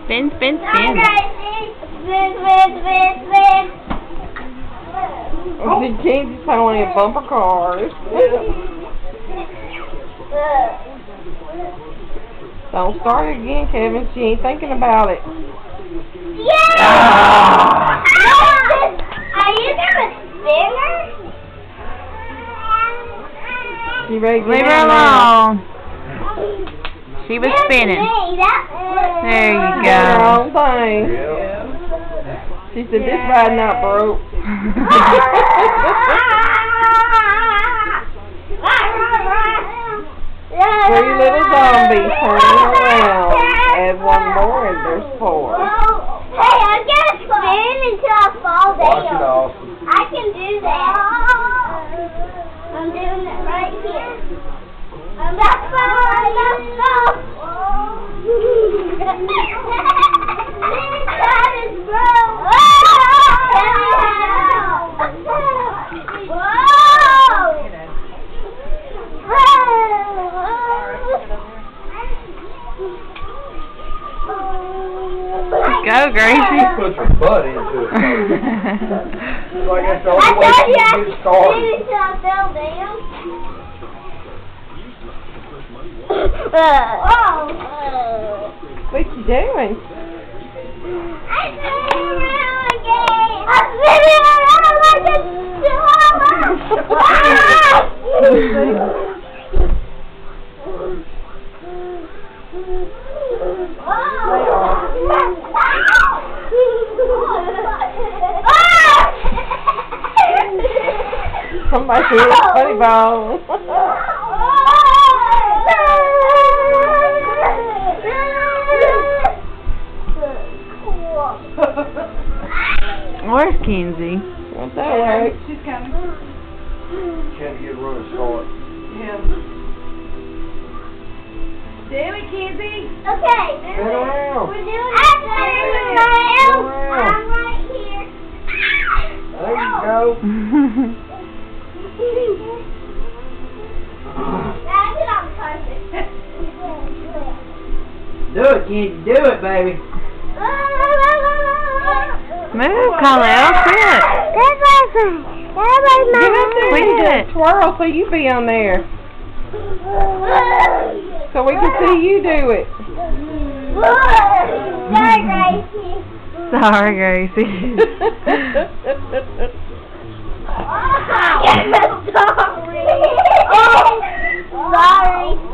Spin, spin, spin. Spin, spin, spin, spin. The Kenzi's only a bumper cars. Don't start again, Kevin. She ain't thinking about it. Yeah! Are you gonna spin her? She ready to Leave get her out now. alone. She was spinning. There you The go. wrong thing. She said, this ride not broke. 3 little zombies turning around. Add 1 more and there's 4. Hey, I'm gonna spin until I fall down. Watch it off. I can do that. I'm doing it right here. I'm about to fall. I'm about to fall. That is broke. Go, Gracie. Put your butt into it. Like that's the only way I you can get started. until I fell down. What you doing? I'm spinning around again. I'm spinning around like a Somebody hit a funny bone. Where's Kenzie? What's that way? She's coming. Can't get a running start. Yeah. Do it, Kenzie. Okay. Spin around. We're doing it. I'm right here. There you go. Do it, kid. Do it, baby. Move, Kyle. Quit. Get up there Quit and it. twirl so you be on there. So we can see you do it. Sorry, Sorry, Gracie. Gracie. Sorry. Sorry.